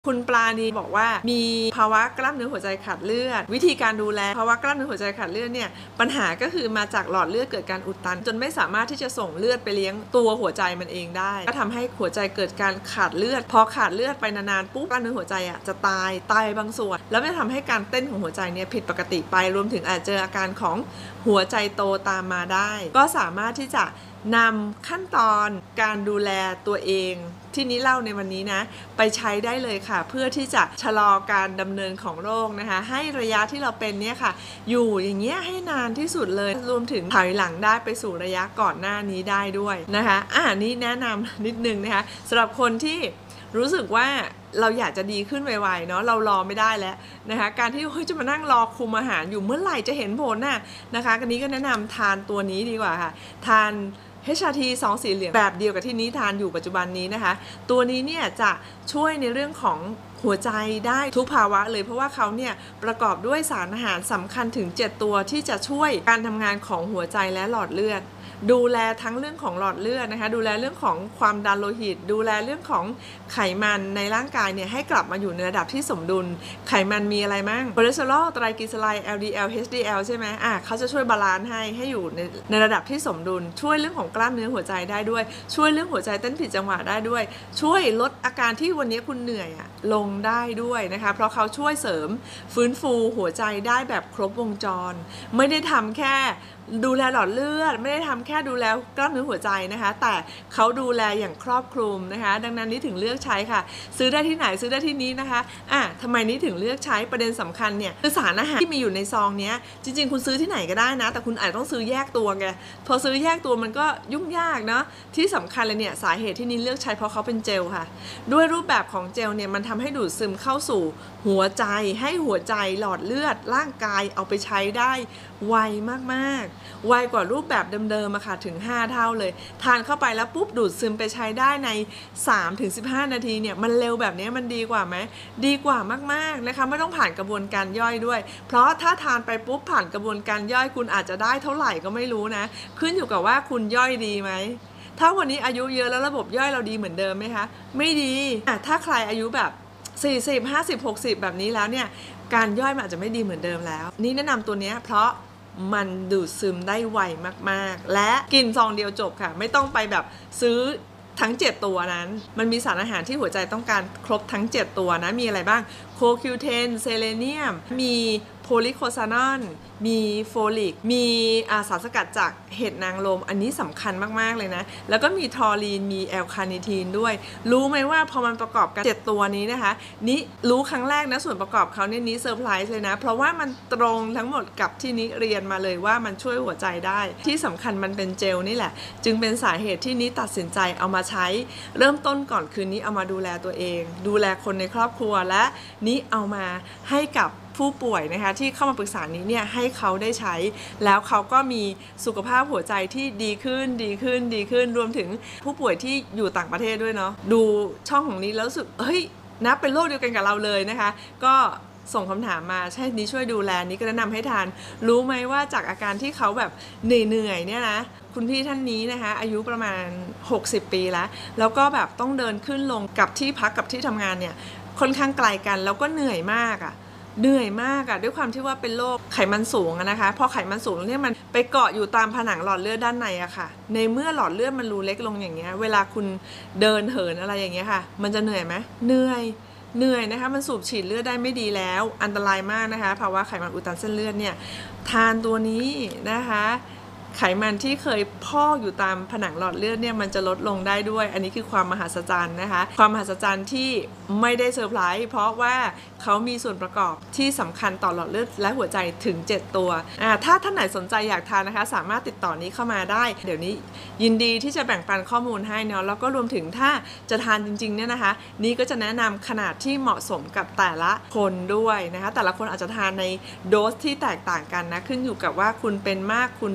คุณปลาณีบอกว่ามีภาวะกล้ามเนื้อหัวใจขาดเลือดวิธีการดูแลภาวะกล้ามเนื้อหัวใจขาดเลือดเนี่ยปัญหาก็คือมาจากหลอดเลือดเกิดการอุดตันจนไม่สามารถที่จะส่งเลือดไปเลี้ยงตัวหัวใจมันเองได้ก็ทำให้หัวใจเกิดการขาดเลือดพอขาดเลือดไปนานๆปุ๊บกล้ามเนื้อหัวใจจะตายบางส่วนแล้วไม่ทำให้การเต้นของหัวใจเนี่ยผิดปกติไปรวมถึงอาจเจออาการของหัวใจโตตามมาได้ก็สามารถที่จะนำขั้นตอนการดูแลตัวเองที่นี้เล่าในวันนี้นะไปใช้ได้เลยค่ะเพื่อที่จะชะลอการดำเนินของโรคนะคะให้ระยะที่เราเป็นเนี่ยค่ะอยู่อย่างเงี้ยให้นานที่สุดเลยรวมถึงถอยหลังได้ไปสู่ระยะก่อนหน้านี้ได้ด้วยนะคะนี่แนะนำนิดนึงนะคะสำหรับคนที่รู้สึกว่าเราอยากจะดีขึ้นไวๆเนาะเรารอไม่ได้แล้วนะคะการที่จะมานั่งรอคุมอาหารอยู่เมื่อไหร่จะเห็นผลน่ะนะคะกันนี้ก็แนะนำทานตัวนี้ดีกว่าค่ะทานHRT 2 สีเหลืองแบบเดียวกับที่นี้ทานอยู่ปัจจุบันนี้นะคะตัวนี้เนี่ยจะช่วยในเรื่องของหัวใจได้ทุกภาวะเลยเพราะว่าเขาเนี่ยประกอบด้วยสารอาหารสำคัญถึง7ตัวที่จะช่วยการทำงานของหัวใจและหลอดเลือดดูแลทั้งเรื่องของหลอดเลือดนะคะดูแลเรื่องของความดันโลหิตดูแลเรื่องของไขมันในร่างกายเนี่ยให้กลับมาอยู่ในระดับที่สมดุลไขมันมีอะไรมั่งคอเลสเตอรอลไตรกลีเซอไรด์ LDL HDL ใช่ไหมเขาจะช่วยบาลานซ์ให้อยู่ในระดับที่สมดุลช่วยเรื่องของกล้ามเนื้อหัวใจได้ด้วยช่วยเรื่องหัวใจเต้นผิดจังหวะได้ด้วยช่วยลดอาการที่วันนี้คุณเหนื่อยลงได้ด้วยนะคะเพราะเขาช่วยเสริมฟื้นฟูหัวใจได้แบบครบวงจรไม่ได้ทำแค่ดูแลหลอดเลือดไม่ได้ทำแค่ดูแลกล้ามเนื้อหัวใจนะคะแต่เขาดูแลอย่างครอบคลุมนะคะดังนั้นนี่ถึงเลือกใช้ค่ะซื้อได้ที่ไหนซื้อได้ที่นี้นะคะทำไมนี่ถึงเลือกใช้ประเด็นสำคัญเนี่ยคือสารอาหารที่มีอยู่ในซองนี้จริงๆคุณซื้อที่ไหนก็ได้นะแต่คุณอาจต้องซื้อแยกตัวไงพอซื้อแยกตัวมันก็ยุ่งยากเนาะที่สำคัญเลยเนี่ยสาเหตุที่นี่เลือกใช้เพราะเขาเป็นเจลค่ะด้วยรูปแบบของเจลเนี่ยมันทำให้ดูดซึมเข้าสู่หัวใจให้หัวใจหลอดเลือดร่างกายเอาไปใช้ได้ไวมากๆไวกว่ารูปแบบเดิมๆค่ะถึง5 เท่าเลยทานเข้าไปแล้วปุ๊บดูดซึมไปใช้ได้ใน 3-15 นาทีเนี่ยมันเร็วแบบนี้มันดีกว่าไหมดีกว่ามากๆนะคะไม่ต้องผ่านกระบวนการย่อยด้วยเพราะถ้าทานไปปุ๊บผ่านกระบวนการย่อยคุณอาจจะได้เท่าไหร่ก็ไม่รู้นะขึ้นอยู่กับว่าคุณย่อยดีไหมถ้าวันนี้อายุเยอะแล้วระบบย่อยเราดีเหมือนเดิมไหมคะไม่ดีถ้าใครอายุแบบ40 50 60แบบนี้แล้วเนี่ยการย่อยมันอาจจะไม่ดีเหมือนเดิมแล้วนี่แนะนำตัวนี้เพราะมันดูดซึมได้ไวมากๆและกินซองเดียวจบค่ะไม่ต้องไปแบบซื้อทั้ง7ตัวนั้นมันมีสารอาหารที่หัวใจต้องการครบทั้ง7ตัวนะมีอะไรบ้างโคคิวเทนเซเลเนียมมีโพลิโคซานอนมีโฟลิกมีสารสกัดจากเห็ดนางรมอันนี้สำคัญมากๆเลยนะแล้วก็มีทอรีนมีแอลคาเนทีนด้วยรู้ไหมว่าพอมันประกอบกัน7ตัวนี้นะคะนี่รู้ครั้งแรกนะส่วนประกอบเขาเนี่ยนี้เซอร์ไพรส์เลยนะเพราะว่ามันตรงทั้งหมดกับที่นี้เรียนมาเลยว่ามันช่วยหัวใจได้ที่สำคัญมันเป็นเจลนี่แหละจึงเป็นสาเหตุที่นี้ตัดสินใจเอามาใช้เริ่มต้นก่อนคืนนี้เอามาดูแลตัวเองดูแลคนในครอบครัวและนี้เอามาให้กับผู้ป่วยนะคะที่เข้ามาปรึกษานี้เนี่ยให้เขาได้ใช้แล้วเขาก็มีสุขภาพหัวใจที่ดีขึ้นรวมถึงผู้ป่วยที่อยู่ต่างประเทศด้วยเนาะดูช่องของนี้แล้วรู้สึกนะเป็นโรคเดียวกันกับเราเลยนะคะก็ส่งคำถามมาใช่นี้ช่วยดูแลนี้ก็แนะนำให้ทานรู้ไหมว่าจากอาการที่เขาแบบเหนื่อยเนี่ยนะคุณพี่ท่านนี้นะคะอายุประมาณ60 ปีแล้วก็แบบต้องเดินขึ้นลงกับที่พักกับที่ทำงานเนี่ยค่อนข้างไกลกันแล้วก็เหนื่อยมากด้วยความที่ว่าเป็นโรคไขมันสูงนะคะพอไขมันสูงเนี่ยมันไปเกาะอยู่ตามผนังหลอดเลือดด้านในอะค่ะในเมื่อหลอดเลือดมันรูเล็กลงอย่างเงี้ยเวลาคุณเดินเหินอะไรอย่างเงี้ยค่ะมันจะเหนื่อยไหมเหนื่อยนะคะมันสูบฉีดเลือดได้ไม่ดีแล้วอันตรายมากนะคะภาวะไขมันอุดตันเส้นเลือดเนี่ยทานตัวนี้นะคะไขมันที่เคยพอกอยู่ตามผนังหลอดเลือดเนี่ยมันจะลดลงได้ด้วยอันนี้คือความมหัศจรรย์นะคะความมหัศจรรย์ที่ไม่ได้เซอร์ไพรส์เพราะว่าเขามีส่วนประกอบที่สำคัญต่อหลอดเลือดและหัวใจถึง7ตัวถ้าท่านไหนสนใจอยากทานนะคะสามารถติดต่อนี้เข้ามาได้เดี๋ยวนี้ยินดีที่จะแบ่งปันข้อมูลให้เนาะแล้วก็รวมถึงถ้าจะทานจริงๆเนี่ยนะคะนี้ก็จะแนะนำขนาดที่เหมาะสมกับแต่ละคนด้วยนะคะแต่ละคนอาจจะทานในโดสที่แตกต่างกันนะขึ้นอยู่กับว่าคุณเป็นมากคุณเป็นน้อย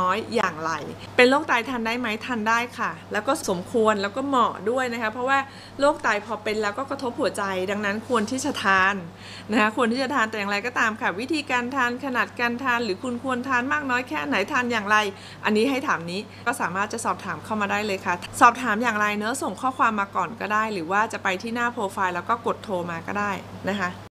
น้อยอย่างไรเป็นโรคไตทานได้ไหมทานได้ค่ะแล้วก็สมควรแล้วก็เหมาะด้วยนะคะเพราะว่าโรคไตพอเป็นแล้วก็กระทบหัวใจดังนั้นควรที่จะทานนะคะควรที่จะทานแต่อย่างไรก็ตามค่ะวิธีการทานขนาดการทานหรือคุณควรทานมากน้อยแค่ไหนทานอย่างไรอันนี้ให้ถามนี้ก็สามารถจะสอบถามเข้ามาได้เลยค่ะสอบถามอย่างไรเนอะส่งข้อความมาก่อนก็ได้หรือว่าจะไปที่หน้าโปรไฟล์แล้วก็กดโทรมาก็ได้นะคะ